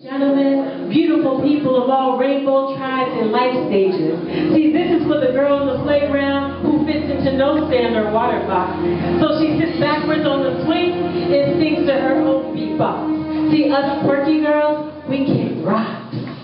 Gentlemen, beautiful people of all rainbow tribes and life stages. See, this is for the girl on the playground who fits into no standard water box. So she sits backwards on the swing and sings to her own beatbox. See, us quirky girls, we can rock.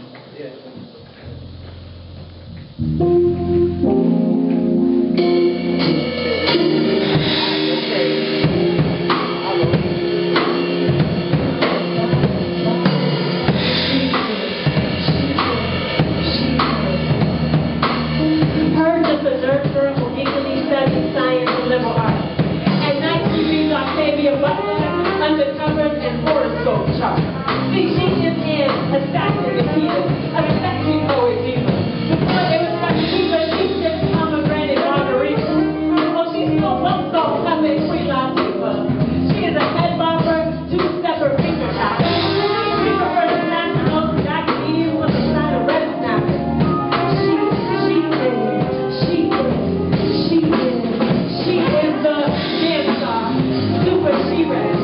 Undercovers and horoscope charts. See, she is in Assassin Nikita, a sexy poet diva. Before it was like diva, she just pomegranate margarita. Well, she's still one salt puppet Queen Latifah. She is a head bopper, two separate finger choppers. She prefers to snap the most jack ease on the side of red snappers. She is the dance star, super she-red.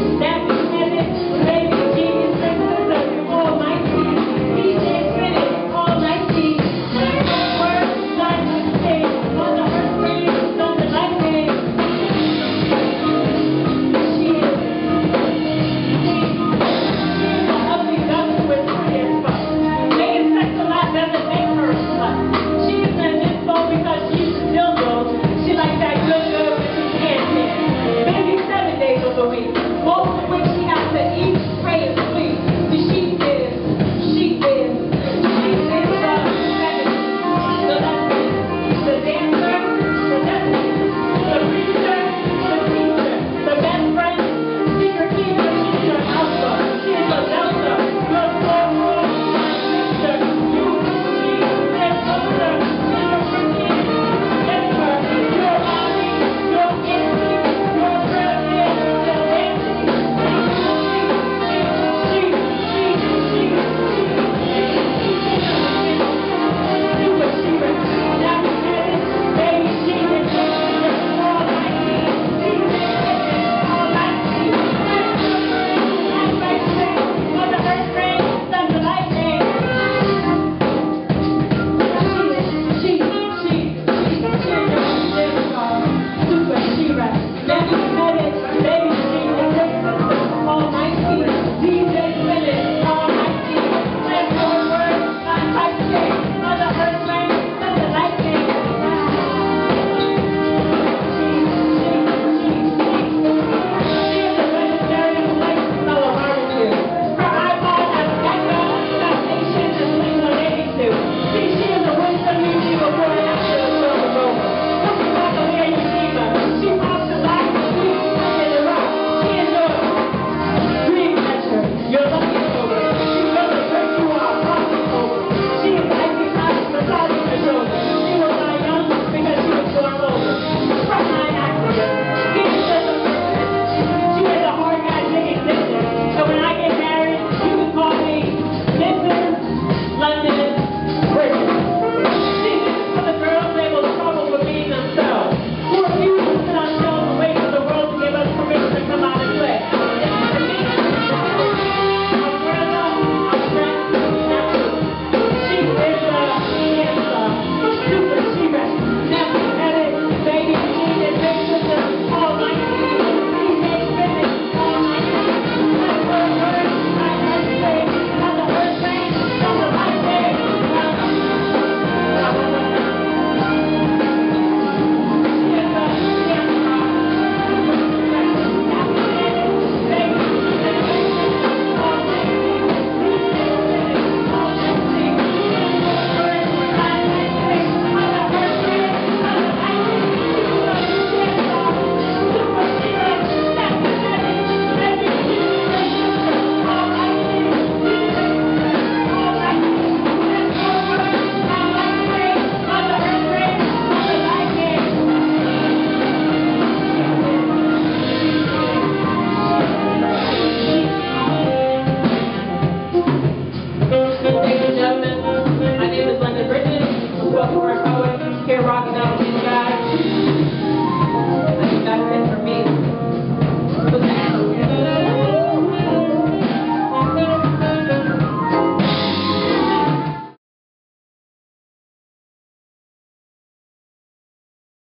She likes that good, 7 days of the week.